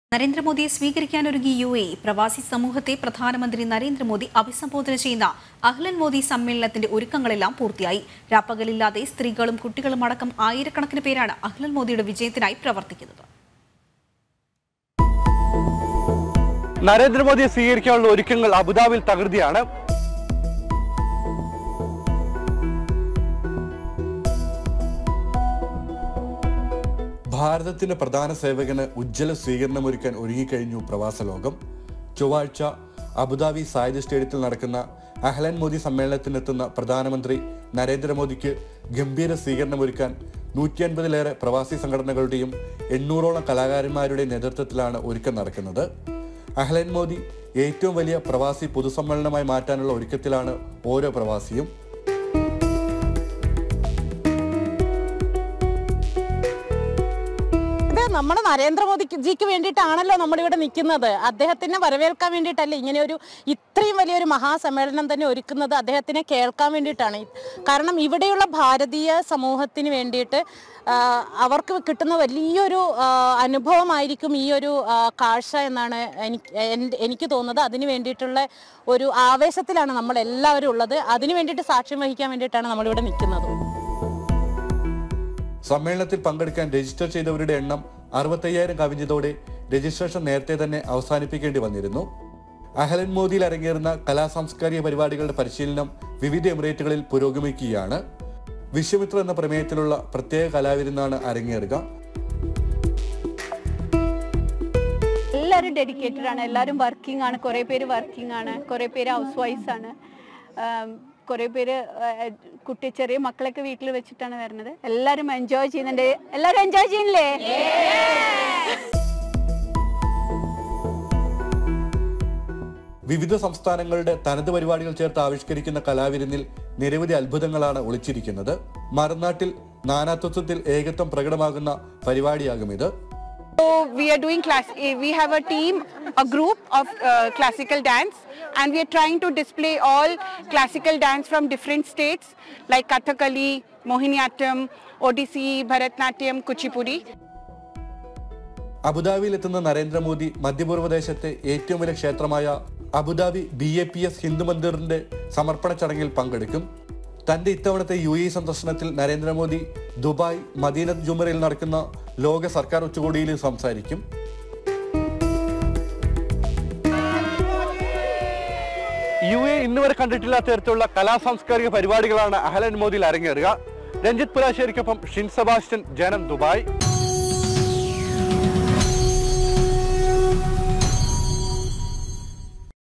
നരേന്ദ്രമോദിയെ സ്വീകരിക്കാനൊരുങ്ങി UAE പ്രവാസി സമൂഹത്തെ പ്രധാനമന്ത്രി നരേന്ദ്രമോദി അഭിസംബോധന ചെയ്യുന്ന അഹ്ലൻ മോദി സമ്മേളനത്തിന്റെ ഒരുക്കങ്ങളെല്ലാം പൂർത്തിയായി. രാപ്പകലില്ലാതെ സ്ത്രീകളും കുട്ടികളും അടക്കം ആയിരക്കണക്കിന് പേരാണ് അഹ്ലൻ മോദിയുടെ വിജയത്തിനായി പ്രവർത്തിക്കുന്നത്. നരേന്ദ്രമോദിയെ സ്വീകരിക്കാനുള്ള ഒരുക്കങ്ങൾ അബുദാബിയിൽ തകൃതിയാണ്. ഭാരതത്തിന്റെ പ്രധാന സേവകന് ഉജ്ജ്വല സ്വീകരണമൊരുക്കാൻ ഒരുങ്ങിക്കഴിഞ്ഞു പ്രവാസ ലോകം. ചൊവ്വാഴ്ച അബുദാബി സായിദ് സ്റ്റേഡിയത്തിൽ നടക്കുന്ന അഹ്ലൻ മോദി സമ്മേളനത്തിനെത്തുന്ന പ്രധാനമന്ത്രി നരേന്ദ്രമോദിക്ക് ഗംഭീര സ്വീകരണമൊരുക്കാൻ 150-ലേറെ പ്രവാസി സംഘടനകളുടെയും 800ഓളം കലാകാരന്മാരുടെയും നേതൃത്വത്തിലാണ് ഒരുക്കം നടക്കുന്നത്. അഹ്ലൻ മോദി ഏറ്റവും വലിയ പ്രവാസി പൊതുസമ്മേളനമായി മാറ്റാനുള്ള ഒരുക്കത്തിലാണ് ഓരോ പ്രവാസിയും. നമ്മുടെ നരേന്ദ്രമോദിജിക്ക് വേണ്ടിയിട്ടാണല്ലോ നമ്മളിവിടെ നിൽക്കുന്നത്. അദ്ദേഹത്തിനെ വരവേൽക്കാൻ വേണ്ടിയിട്ടല്ലേ ഇങ്ങനെ ഇത്രയും വലിയൊരു മഹാസമ്മേളനം തന്നെ ഒരുക്കുന്നത്. അദ്ദേഹത്തിനെ കേൾക്കാൻ വേണ്ടിയിട്ടാണ്. കാരണം ഇവിടെയുള്ള ഭാരതീയ സമൂഹത്തിന് വേണ്ടിയിട്ട് അവർക്ക് കിട്ടുന്ന വലിയൊരു അനുഭവമായിരിക്കും ഈ ഒരു കാഴ്ച എന്നാണ് എനിക്ക് തോന്നുന്നത്. അതിന് വേണ്ടിയിട്ടുള്ള ഒരു ആവേശത്തിലാണ് നമ്മളെല്ലാവരും ഉള്ളത്. അതിന് വേണ്ടിയിട്ട് സാക്ഷ്യം വഹിക്കാൻ വേണ്ടിയിട്ടാണ് നമ്മളിവിടെ നിൽക്കുന്നത്. സമ്മേളനത്തിൽ പങ്കെടുക്കാൻ രജിസ്റ്റർ ചെയ്തവരുടെ എണ്ണം 65,000 കവിഞ്ഞതോടെ രജിസ്ട്രേഷൻ നേരത്തെ തന്നെ അവസാനിപ്പിക്കേണ്ടി വന്നിരുന്നു. അഹ്ലൻ മോദിയിൽ അരങ്ങേറുന്ന കലാസാംസ്കാരിക പരിപാടികളുടെ പരിശീലനം വിവിധ എമിറേറ്റുകളിൽ പുരോഗമിക്കുകയാണ്. വിശ്വമിത്ര എന്ന പ്രമേയത്തിലുള്ള പ്രത്യേക കലാവിരുന്നാണ് അരങ്ങേറുക. എല്ലാവരും ഡെഡിക്കേറ്റഡ് ആണ്, എല്ലാവരും വർക്കിംഗ് ആണ്. കുറേ പേര് വർക്കിംഗ് ആണ്, കുറേ പേര് ഹൗസ് വൈഫ്സ് ആണ്, കുറേ പേര് ചെറിയ മക്കളൊക്കെ വീട്ടിൽ വെച്ചിട്ടാണ് വരുന്നത്. എല്ലാവരും എൻജോയ് ചെയ്യുന്നുണ്ട്. എല്ലാവരും എൻജോയ് ചെയ്യുന്നില്ലേ? വിവിധ സംസ്ഥാനങ്ങളുടെ തനത് പരിപാടികൾ ചേർത്ത് ആവിഷ്കരിക്കുന്ന കലാവിരുന്നിൽ നിരവധി അത്ഭുതങ്ങളാണ് ഒളിച്ചിരിക്കുന്നത്. മറുനാട്ടിൽ നാനാത്വത്തിൽ ഏകത്വം പ്രകടമാകുന്ന പരിപാടിയാകും ഇത്. So we are doing we have a team, a group of classical dance, and we are trying to display all classical dance from different states like Kathakali, Mohiniyattam, Odissi, Bharatnatyam, Kuchipudi. അബുദാബിയിൽ എത്തുന്ന നരേന്ദ്രമോദി മധ്യപൂർവ്വദേശത്തെ ഏറ്റവും വലിയ ക്ഷേത്രമായ Abu Dhabi BAPS Hindu മന്ദിറിന്റെ സമർപ്പണ ചടങ്ങിൽ പങ്കെടുക്കും. തന്റെ ഇത്തവണത്തെ UAE സന്ദർശനത്തിൽ നരേന്ദ്രമോദി ദുബായ് മദീനത്ത് ജുമറയിൽ നടക്കുന്ന ലോക സർക്കാർ ഉച്ചകോടിയിൽ സംസാരിക്കും. UAE ഇന്നുവരെ കണ്ടിട്ടില്ലാത്ത തരത്തിലുള്ള കലാസാംസ്കാരിക പരിപാടികളാണ് അഹ്ലൻ മോദിയിൽ അരങ്ങേറുക. രഞ്ജിത്ത് പുലാശ്ശേരിക്കൊപ്പം ഷിൻ സെബാസ്റ്റ്യൻ, ജനം, ദുബായ്.